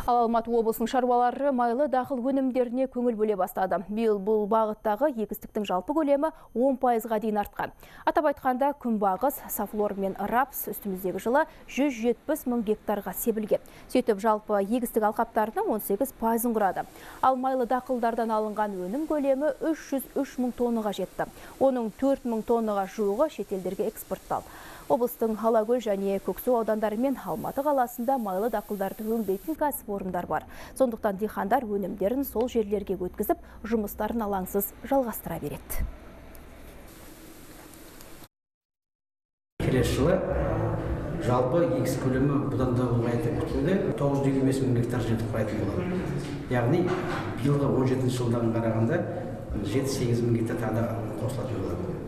Ал Алматы облысының шаруалары майлы дақыл өнімдеріне көңіл бөле бастады. Биыл бұл бағыттағы егістіктің жалпы көлемі 10%-ға дейін артқан. Атап айтқанда, күнбағыс, сафлор мен рапс үстіміздегі жылы 170 мың гектарға себілген. Сөйтіп жалпы егістік алқаптарының 18%-ын құрады. Ал майлы дақылдардан алынған өнім көлемі 303 мың тоннаға жетті. Оның 4 мың тоннаға жуығы шетелдерге экспортталды. Облыстың Алакөл және Көксу аудандары мен Алматы қаласында майлы дақылдарды өңдейтін кәсіпорындар бар. Сондықтан диқандар өнімдерін сол жерлерге өткізіп, жұмыстарын алаңсыз жалғастыра береді. Келесі жылы жалпы егіс көлемі бұдан да ұлғайып күтілуде 925 мың гектар жерді құрайтын болады. Яғни биылғы 17 жылдан қарағанда 7-8 мың гектар тағы қосылатын болады.